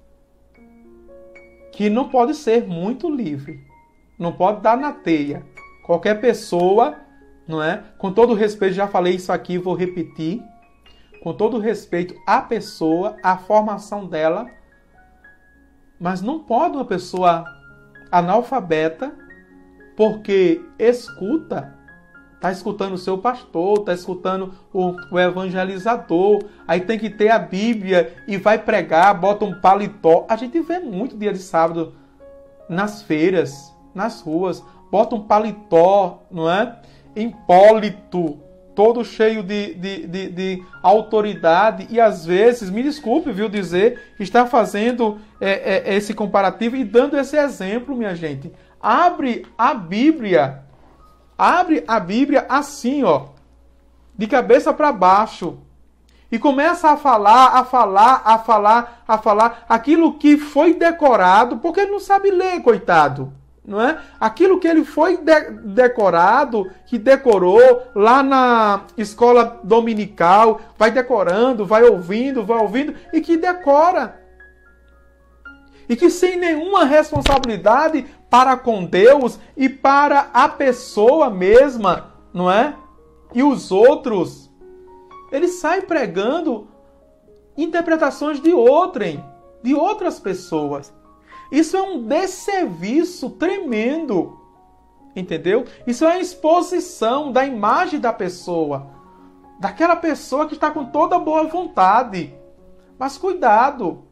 que não pode ser muito livre, não pode dar na teia. Qualquer pessoa, não é? Com todo respeito, já falei isso aqui, vou repetir. Com todo respeito à pessoa, à formação dela, mas não pode uma pessoa analfabeta, porque escuta, Está escutando o seu pastor, está escutando o, o evangelizador, aí tem que ter a Bíblia e vai pregar, bota um paletó. A gente vê muito dia de sábado nas feiras, nas ruas, bota um paletó, não é? Impólito, todo cheio de, de, de, de autoridade e às vezes, me desculpe, viu, dizer, está fazendo é, é, esse comparativo e dando esse exemplo, minha gente. Abre a Bíblia. Abre a Bíblia assim, ó, de cabeça para baixo, e começa a falar, a falar, a falar, a falar aquilo que foi decorado, porque ele não sabe ler, coitado, não é? Aquilo que ele foi de- decorado, que decorou lá na escola dominical, vai decorando, vai ouvindo, vai ouvindo, e que decora. E que sem nenhuma responsabilidade para com Deus e para a pessoa mesma, não é? E os outros, ele sai pregando interpretações de outrem, de outras pessoas. Isso é um desserviço tremendo, entendeu? Isso é a exposição da imagem da pessoa, daquela pessoa que está com toda boa vontade. Mas cuidado!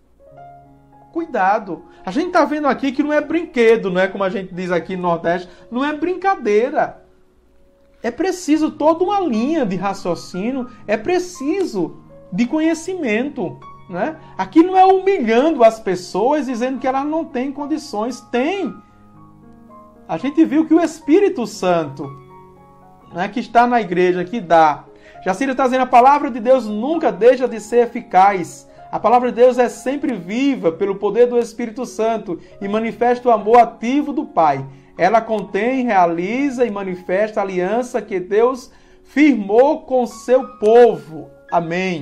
Cuidado. A gente está vendo aqui que não é brinquedo, não é como a gente diz aqui no Nordeste, não é brincadeira. É preciso toda uma linha de raciocínio, é preciso de conhecimento, né? Aqui não é humilhando as pessoas, dizendo que elas não têm condições. Tem. A gente viu que o Espírito Santo, né, que está na igreja, que dá. Jacira está dizendo, a palavra de Deus nunca deixa de ser eficaz. A palavra de Deus é sempre viva pelo poder do Espírito Santo e manifesta o amor ativo do Pai. Ela contém, realiza e manifesta a aliança que Deus firmou com seu povo. Amém.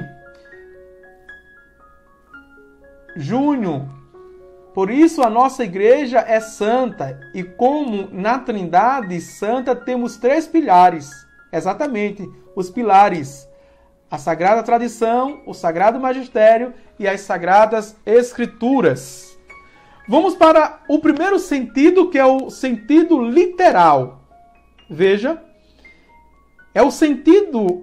Júnior, por isso a nossa igreja é santa e como na Trindade Santa temos três pilares. Exatamente, os pilares. A Sagrada Tradição, o Sagrado Magistério e as Sagradas Escrituras. Vamos para o primeiro sentido, que é o sentido literal. Veja, é o sentido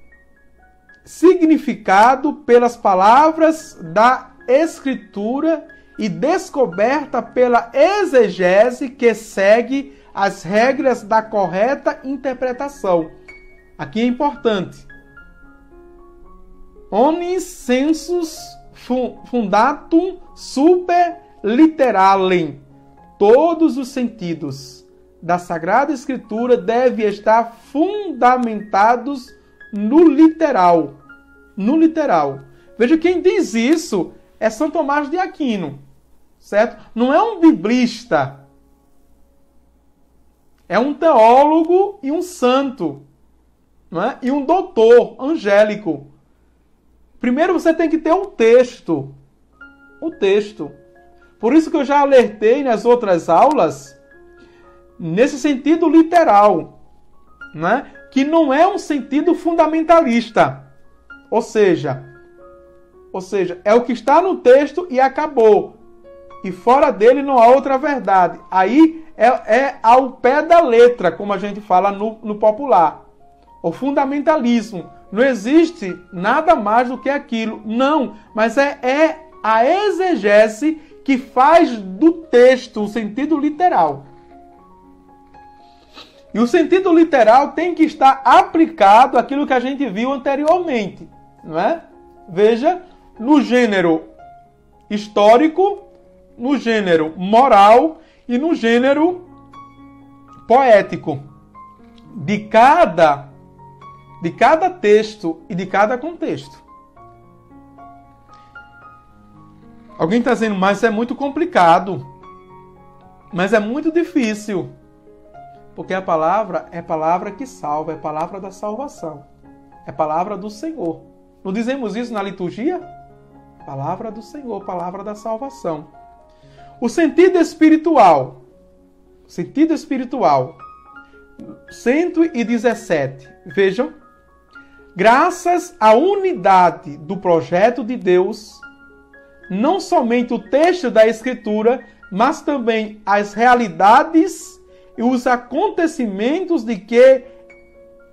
significado pelas palavras da Escritura e descoberta pela exegese que segue as regras da correta interpretação. Aqui é importante. Omnis sensus fundatum super literalem. Todos os sentidos da Sagrada Escritura devem estar fundamentados no literal. No literal. Veja, quem diz isso é São Tomás de Aquino, certo? Não é um biblista. É um teólogo e um santo, não é? E um doutor angélico. Primeiro você tem que ter um texto. O texto. Por isso que eu já alertei nas outras aulas, nesse sentido literal, né? Que não é um sentido fundamentalista. Ou seja, ou seja, é o que está no texto e acabou. E fora dele não há outra verdade. Aí é, é ao pé da letra, como a gente fala no, no popular. O fundamentalismo. Não existe nada mais do que aquilo. Não, mas é, é a exegese que faz do texto o sentido literal. E o sentido literal tem que estar aplicado àquilo que a gente viu anteriormente, não é? Veja, no gênero histórico, no gênero moral e no gênero poético. De cada de cada texto e de cada contexto. Alguém está dizendo, mas é muito complicado. Mas é muito difícil. Porque a palavra é palavra que salva, é palavra da salvação. É palavra do Senhor. Não dizemos isso na liturgia? Palavra do Senhor, palavra da salvação. O sentido espiritual. Sentido espiritual. cento e dezessete. Vejam. Graças à unidade do projeto de Deus, não somente o texto da Escritura, mas também as realidades e os acontecimentos de que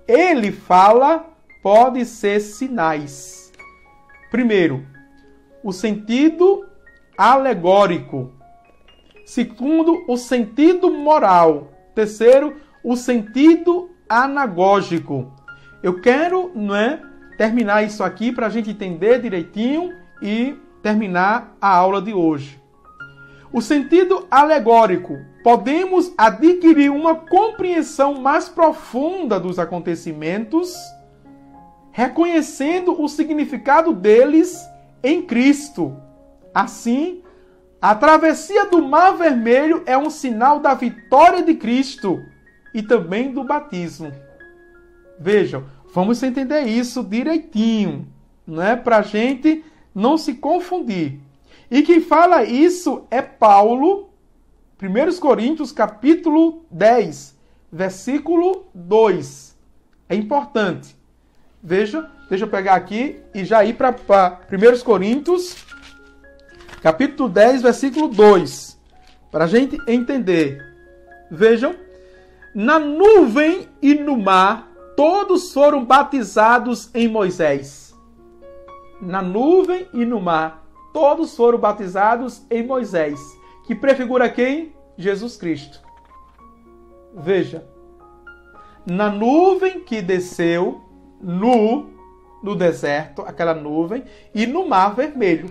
ele fala pode ser sinais. Primeiro, o sentido alegórico. Segundo, o sentido moral. Terceiro, o sentido anagógico. Eu quero, não é, terminar isso aqui para a gente entender direitinho e terminar a aula de hoje. O sentido alegórico. Podemos adquirir uma compreensão mais profunda dos acontecimentos, reconhecendo o significado deles em Cristo. Assim, a travessia do Mar Vermelho é um sinal da vitória de Cristo e também do batismo. Vejam, vamos entender isso direitinho, não é? Para a gente não se confundir. E quem fala isso é Paulo, primeira Coríntios, capítulo dez, versículo dois. É importante. Veja, deixa eu pegar aqui e já ir para primeira Coríntios, capítulo dez, versículo dois, para a gente entender. Vejam, na nuvem e no mar, todos foram batizados em Moisés. Na nuvem e no mar, todos foram batizados em Moisés, que prefigura quem? Jesus Cristo. Veja, na nuvem que desceu no, no deserto, aquela nuvem, e no Mar Vermelho.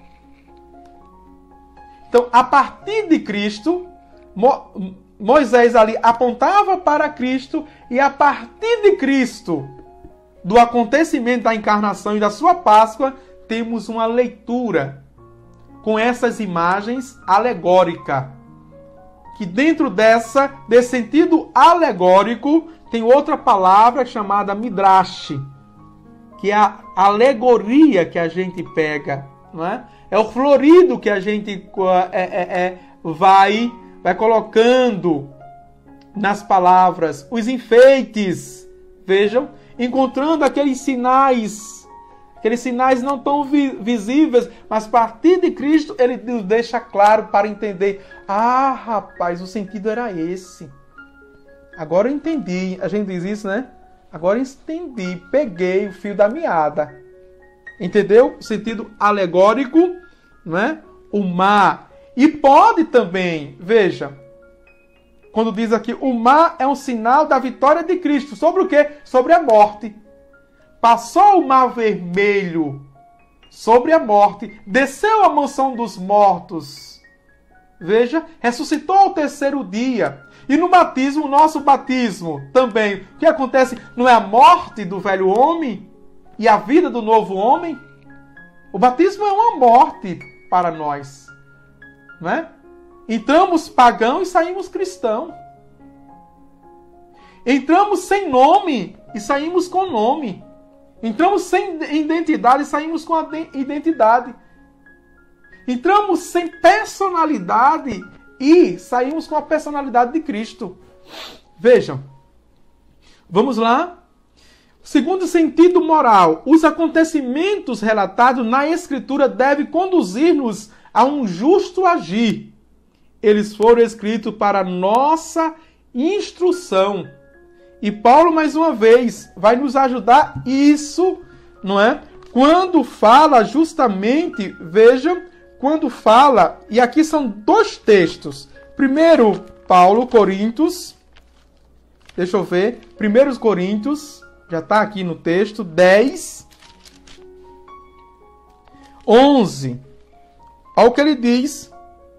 Então, a partir de Cristo, Mo, Moisés ali apontava para Cristo, e a partir de Cristo, do acontecimento da encarnação e da sua Páscoa, temos uma leitura com essas imagens alegóricas. Que dentro dessa, desse sentido alegórico, tem outra palavra chamada midrash, que é a alegoria que a gente pega, não é? É o florido que a gente é, é, é, vai, vai colocando nas palavras, os enfeites, vejam, encontrando aqueles sinais, aqueles sinais não tão vi visíveis, mas a partir de Cristo ele nos deixa claro para entender. Ah, rapaz, o sentido era esse. Agora eu entendi. A gente diz isso, né? Agora eu entendi, peguei o fio da meada. Entendeu? O sentido alegórico, não é? O mar. E pode também, veja, quando diz aqui, o mar é um sinal da vitória de Cristo. Sobre o quê? Sobre a morte. Passou o Mar Vermelho sobre a morte, desceu à mansão dos mortos. Veja, ressuscitou ao terceiro dia. E no batismo, o nosso batismo também. O que acontece? Não é a morte do velho homem e a vida do novo homem? O batismo é uma morte para nós. Não é? Entramos pagão e saímos cristão. Entramos sem nome e saímos com nome. Entramos sem identidade e saímos com a identidade. Entramos sem personalidade e saímos com a personalidade de Cristo. Vejam. Vamos lá. Segundo sentido moral, os acontecimentos relatados na Escritura devem conduzir-nos a um justo agir. Eles foram escritos para nossa instrução. E Paulo, mais uma vez, vai nos ajudar isso, não é? Quando fala justamente, vejam, quando fala, e aqui são dois textos. Primeiro, Paulo, Coríntios, deixa eu ver, primeiro Coríntios, já está aqui no texto, dez, onze. Olha o que ele diz.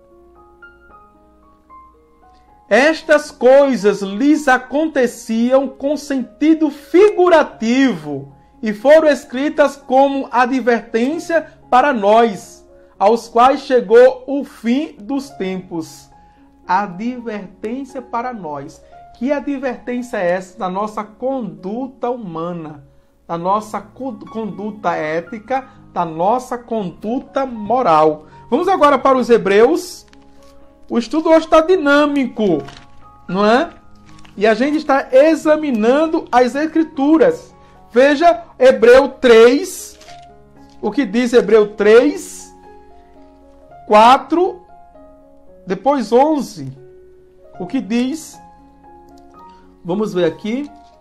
Estas coisas lhes aconteciam com sentido figurativo e foram escritas como advertência para nós, aos quais chegou o fim dos tempos. Advertência para nós. Que advertência é essa da nossa conduta humana, da nossa conduta ética, da nossa conduta moral? Vamos agora para os Hebreus. O estudo hoje está dinâmico, não é? E a gente está examinando as Escrituras. Veja Hebreu três, o que diz Hebreu três, quatro, depois onze. O que diz? Vamos ver aqui.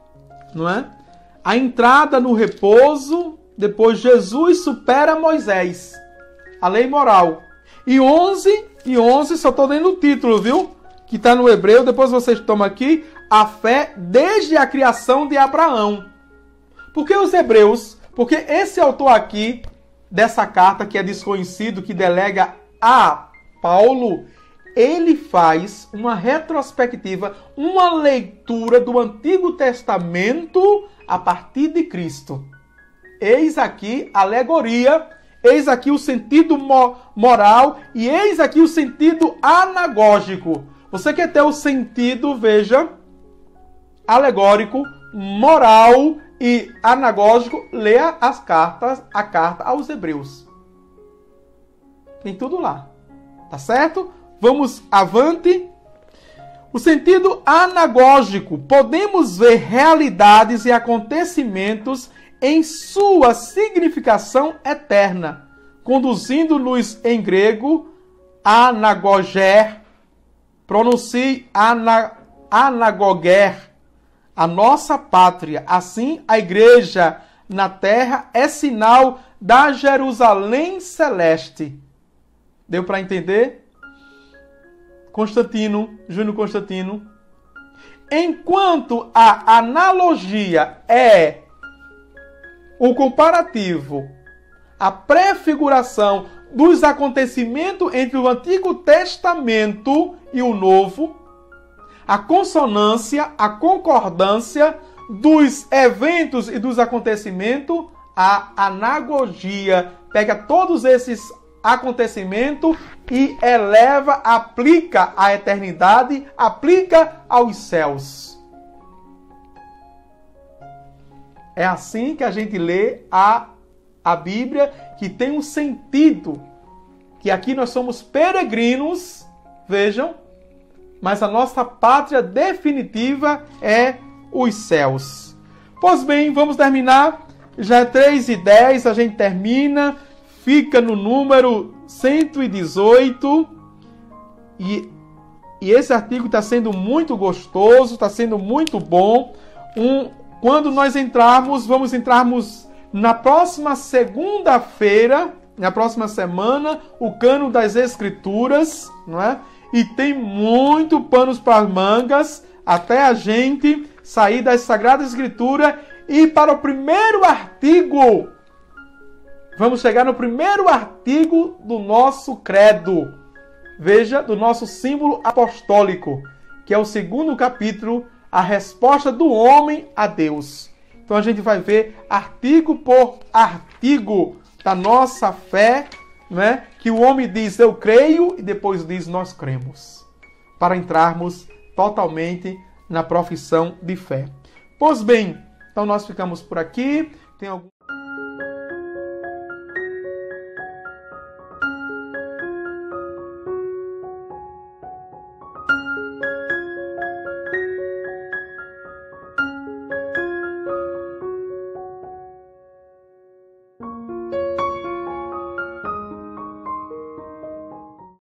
não é? A entrada no repouso, depois Jesus supera Moisés, a lei moral. E onze, e onze, só estou lendo o título, viu? Que está no hebreu, depois vocês tomam aqui, a fé desde a criação de Abraão. Por que os hebreus? Porque esse autor aqui, dessa carta que é desconhecido, que delega a Paulo, ele faz uma retrospectiva, uma leitura do Antigo Testamento a partir de Cristo. Eis aqui a alegoria, eis aqui o sentido mo- moral e eis aqui o sentido anagógico. Você quer ter o sentido, veja, alegórico, moral e anagógico, leia as cartas, a carta aos Hebreus. Tem tudo lá. Tá certo? Vamos avante. O sentido anagógico. Podemos ver realidades e acontecimentos em sua significação eterna, conduzindo-nos em grego anagoger, pronuncie ana, anagoger, a nossa pátria. Assim, a igreja na terra é sinal da Jerusalém celeste. Deu para entender? Constantino, Júnior Constantino. Enquanto a analogia é o comparativo, a prefiguração dos acontecimentos entre o Antigo Testamento e o Novo, a consonância, a concordância dos eventos e dos acontecimentos, a anagogia pega todos esses acontecimentos e eleva, aplica à eternidade, aplica aos céus. É assim que a gente lê a, a Bíblia, que tem um sentido, que aqui nós somos peregrinos, vejam, mas a nossa pátria definitiva é os céus. Pois bem, vamos terminar. Já é três e dez, a gente termina. Fica no número cento e dezoito. E, e esse artigo está sendo muito gostoso, está sendo muito bom. Um, quando nós entrarmos, vamos entrarmos na próxima segunda-feira, na próxima semana, o Cânon das Escrituras, não é? E tem muito panos para as mangas até a gente sair das Sagradas Escrituras e para o primeiro artigo. Vamos chegar no primeiro artigo do nosso credo. Veja, do nosso símbolo apostólico, que é o segundo capítulo, a resposta do homem a Deus. Então a gente vai ver artigo por artigo da nossa fé, né? Que o homem diz eu creio e depois diz nós cremos, para entrarmos totalmente na profissão de fé. Pois bem, então nós ficamos por aqui. Tem algum